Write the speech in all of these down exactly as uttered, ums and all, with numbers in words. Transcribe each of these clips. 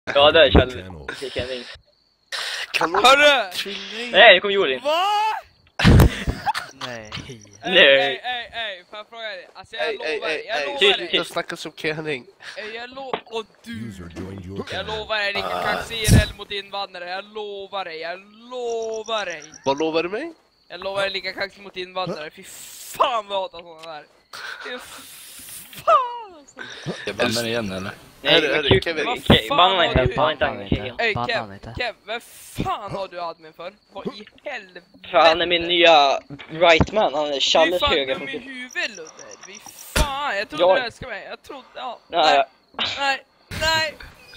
Ja, där känner vi. Kan man... Hörru! Nej, det kom Jori. Va? Nej. Nej. Ej, ej, ej, får jag fråga dig? Alltså jag Ej, ej, lovar, ej, jag ej, lovar Tyst, dig. jag snackar som Kenning. Ej, Jag lovar, och du. Jag lovar dig, Rickard kan se R L mot invandrare. Jag lovar dig, jag lovar dig. Vad lovar du mig? Jag lovar dig lika kaxig mot invandrare. Fy fan vad jag hatar sådana där. Fy fan alltså. Jag bannar igen eller? Nej, Hörru, hörru, men Kevin. Kevin. Okej, banna inte, du- banna inte Kevin. Ey Banna Kev, inte. Kev, vad fan har du admin för? Vad i helvete? För han är min nya right man, han är Du är Challes fan höga dum i funktion. huvudet Ludde. Fy fan, jag trodde Jag- du älskade mig. Jag trodde, ja. Nej, Nej, nej, nej.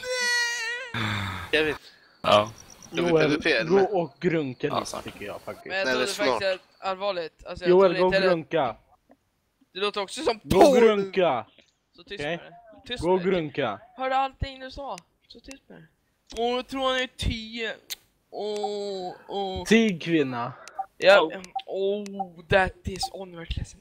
Kevin. Ja. Joel, W P P, gå men- och grunka Ja, lite sant. tycker jag faktiskt. Men jag Nej, trodde det är faktiskt smart. att allvarligt. Alltså, jag Joel, trodde gå och inte heller- grunka. Det låter också som Gå och porr. grunka. Så tyst Okej. med det. Tyst Gå och med det. grunka. Hörde allting du sa. Så tyst med det. Åh, jag tror han är tio. Åh, åh. Tig kvinna. Ja, oh, that is onward lesson.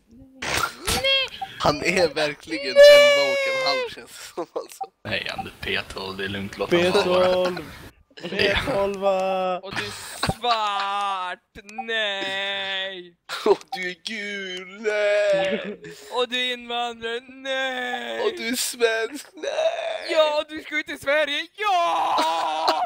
Han är verkligen elva och en halv känns det som alltså. Nej, han är P tolv, det är lugnt, låt honom P vara. tolv. P tolv. Och du är svart, nej. Och du är gul, nej. Och du är invandrare, nej. Och du är svensk, nej. Ja, du ska ut i Sverige, ja!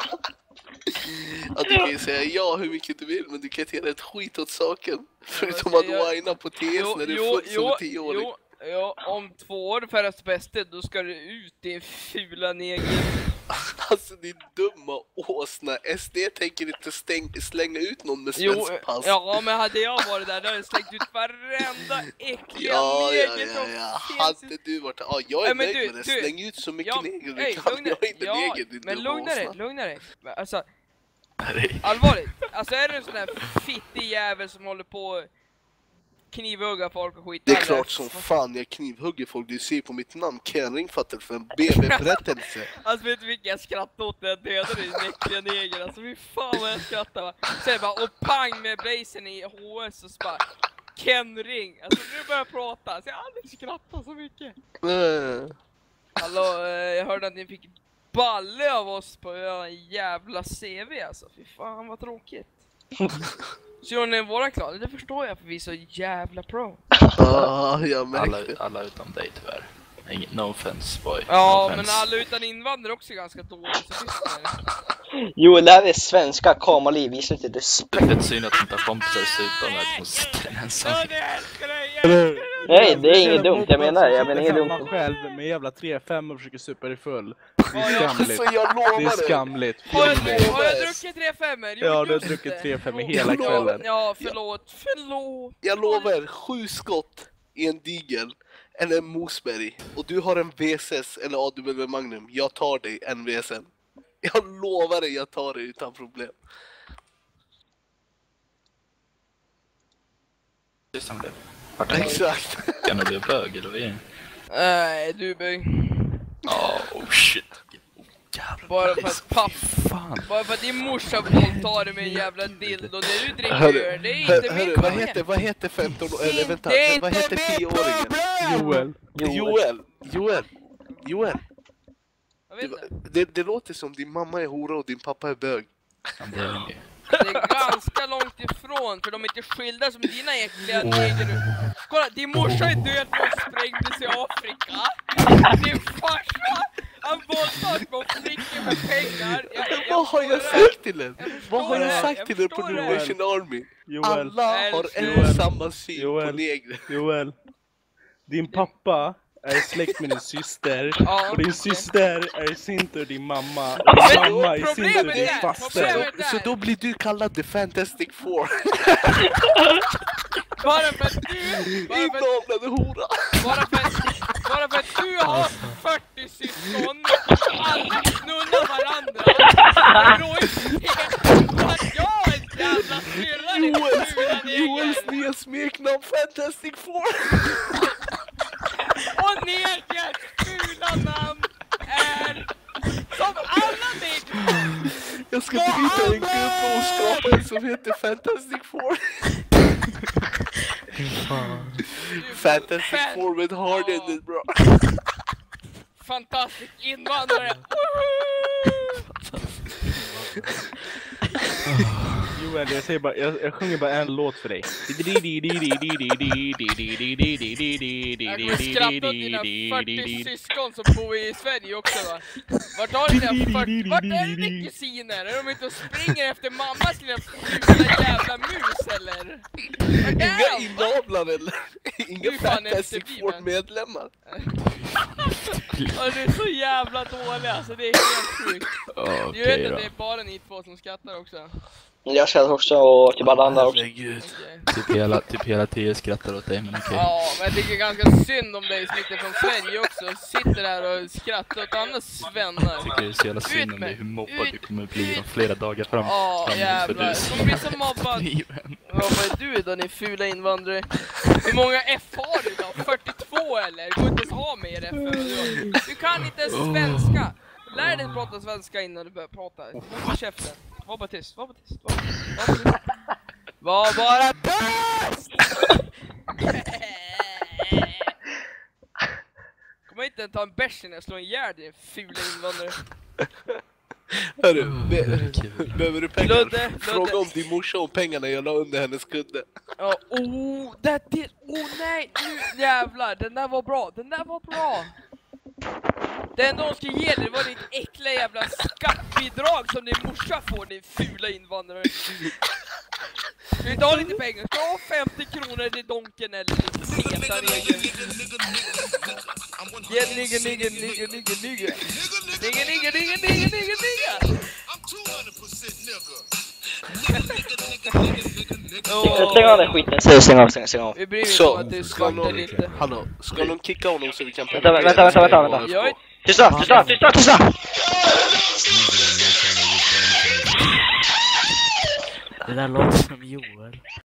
Ja, du kan ju säga ja hur mycket du vill, men du kan inte göra ett skit åt saken. Förutom vad att ska jag- whina på T S när du är jo, full som jo, en tioåring. jo, jo, om två år färdas bäste, då ska du ut din fula neger. Alltså din dumma åsna. S D tänker inte stäng, slänga ut någon med Jo, svensk pass. ja, men hade jag varit där, då hade jag slängt ut varenda äckliga Ja, ja, neger ja, som ja. finns. Hade du varit... Ja, jag är Nej, men nöjd du- med det. du- Släng ut så mycket Ja, neger du ey, kan. lugna- Jag är inte ja, neger, din men dumma lugna dig, åsna. lugna dig. Alltså, Nej. allvarligt. Alltså är du en sån där fittig jävel som håller på och knivhugga folk och skit? Det är Eller- klart som fan jag knivhugger folk. Du ser på mitt namn, Kenring fattar för en B B-berättelse. Alltså vet du vilken jag skrattade åt när jag dödade din äckliga neger? Alltså fy fan vad jag skrattade va. Sen bara, och pang med blazern i H S och så bara Ken Ring, alltså nu börjar jag prata, så jag har aldrig skrattat så mycket. Äh. Hallå, eh, jag hörde att ni fick balle av oss på en jävla C V alltså, fy fan vad tråkigt. Så gör ni våra klar, det förstår jag för vi är så jävla pro. Ah, jag Alla, märkte. alla utom dig tyvärr. Ingen, no offense boy. Ja, no men offense. alla utan invandrare också är ganska dåliga, så tyst med det. Jo, det här är svenska kamaliv, visar inte det. Det är fett synd att inte ha kompisar supa med att måste sitta ensam. Ja, det älskar dig, jag älskar dig. Nej, det är inget dumt, jag menar, jag menar inget dumt. Man själv med jävla tre fem och försöker supa dig full. Det Ja, är ja. skamligt. Så jag Det är lovar dig. skamligt. Har jag, Jag har jag lovar. druckit tre femmor? Ja, du har just druckit det. tre femmor Förlåt. hela kvällen. Ja, förlåt, förlåt. Jag lovar, sju skott i en digel eller en Mosberg och du har en V S S eller A W Magnum. Jag tar dig en V S M. Jag lovar dig, jag tar dig utan problem. Det är som det. Vart är Exakt. Kan du bli bög eller vad är det? Nej, du bög. Ja, oh shit. Oh, jävlar. Bara för det är att så- papp. Fan. Bara för att din morsa våldtar dig med en jävla dildo när du dricker Hörru, öl. Det är hörru, inte min hörru, vad kom igen. heter, vad heter femton år, eller vänta, Det är vad inte heter mitt tio-åringen? problem! Joel. Joel, Joel, Joel. Jag vet Det, inte. det, det låter som din mamma är hora och din pappa är bög. Ja, det är inget. Det är ganska långt ifrån för de är inte skilda som dina äckliga neger. Kolla, din morsa är död för att sprängdes i Afrika. Din farsa, han våldtar på flickor med pengar. Jag, jag Vad har jag förstår sagt till er? Jag Vad har jag förstår det, sagt jag till er på förstår New det. Nation Army? Joel. Alla har en Joel. och samma syn Joel. på negrer. Joel. Din pappa är släkt med din syster. Ja, Och din okej. syster är i sin tur din mamma. Och din Men mamma i sin tur problemet din är- faster. problemet- Så, så då blir du kallad The Fantastic Four. Bara för att du, bara för att Inavlade hora. Bara för, att, bara för att du har fyrtio syskon, alla knullar varandra, det beror inte på att jag är en jävla syrra din Joels, fula Joels neger. nya smeknamn Fantastic Four. Och negers fula namn är som alla negrer. Jag ska bryta en gubbe och skapa en som heter Fantastic Four. Fantastic Fan- Four med hard-ended bra. Fantastisk invandrare. Joel, jag säger bara, jag, jag sjunger bara en låt för dig. Jag kommer skratta åt dina fyrtio syskon som bor i Sverige också va? Vart har dina fyrtio... Vart är dina kusiner? Är de inte och springer efter mammas lilla fula jävla mus eller? Vart Inga är de? inavlar eller? Inga Du är fan Fantastic efterbliven. Four-medlemmar. Ja, du är så jävla dålig alltså, det är helt sjukt. Okej Du vet då. att det är bara ni två som skrattar också. Jag skrattar också och typ alla andra också. Herregud. Okej. Typ hela, typ hela tio skrattar åt dig, men okej. Ja, men jag tycker ganska synd om dig som inte är från Sverige också. Sitter här och skrattar åt andra svennar. Jag tycker det är så jävla synd om dig, hur mobbad du kommer bli om flera dagar fram. Ja, fram jävlar. för Du kommer bli så mobbad. Ja, vad är du då, ni fula invandrare? Hur många F har du då? fyrtiotvå eller? Du går inte ens ha mer F än vad du har. Du kan inte ens svenska. Lär dig att prata svenska innan du börjar prata. Håll käften. Var bara tyst, var bara tyst. Var, var, bara tyst. Var bara tyst! Kommer inte ta en bärs när jag slår en ihjäl dig, fula invandrare. Hörru, be Kul. behöver du pengar? Ludde, Fråga Ludde. om din morsa om pengarna jag la under hennes kudde. Ja, oh, det det, oh nej, nu jävlar, den där var bra, den där var bra. Det enda hon ska ge dig var ditt äckliga jävla skattbidrag som din morsa får, din fula invandrare. Ska du inte ha lite pengar? Ska du ha femtio kronor till donken eller lite feta regler? Ja, nigga, nigga, nigga, nigga, nigga. Nigga, nigga, nigga, nigga, nigga, nigga. Stäng av den skiten. Säg stäng av, stäng, stäng av. Vi bryr oss Så, om att du är ska svart någon, eller inte. hallå, ska någon kicka honom så vi kan Vänta, vänta, vänta, vänta, vänta. Jag är... Tysta, tysta, tysta, tysta! Det där låter som Joel.